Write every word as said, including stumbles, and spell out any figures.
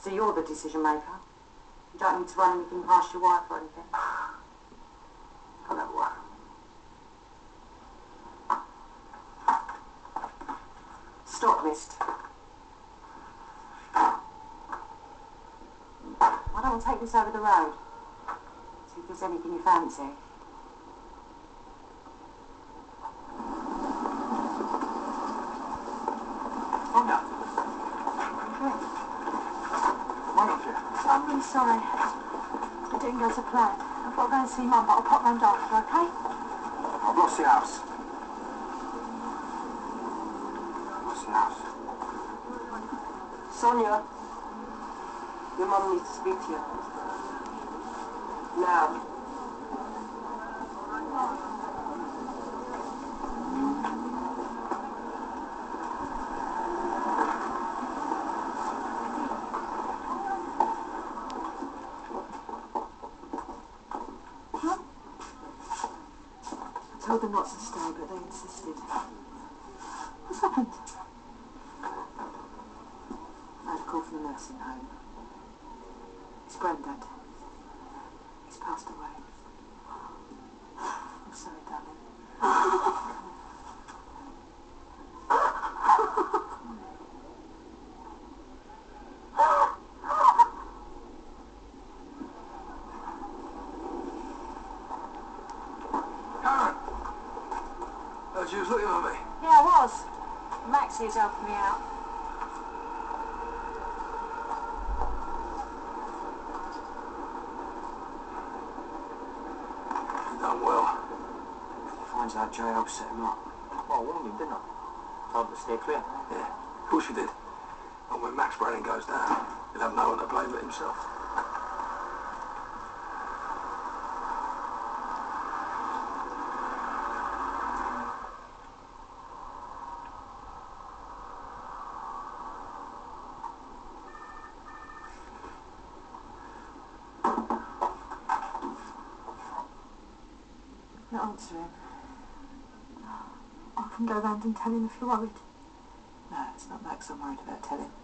So you're the decision maker? You don't need to run anything past your wife or anything? I'll have a wife. Stock list. I don't want to take this over the road. See if there's anything you fancy. Sonia. Okay. Why not you? I'm really sorry. It didn't go to plan. I've got to go and see Mum, but I'll pop round after, okay? I've lost the house. Lost the house. Sonia, your mum needs to speak to you. Now. Huh? I told them not to stay, but they insisted. What's happened? I had a call from the nursing home. It's Grandad. He's passed away. I'm sorry, darling. Karen! Heard you was looking at me. Yeah, I was. Maxie's helping me out. You done well. Finds out J O set him up. Well, I warned him, didn't I? Told him to steer clear. Yeah, of course you did. But when Max Branning goes down, he'll have no one to blame but himself. Not answer him. I can go round and tell him if you're worried. No, it's not Max I'm worried about telling.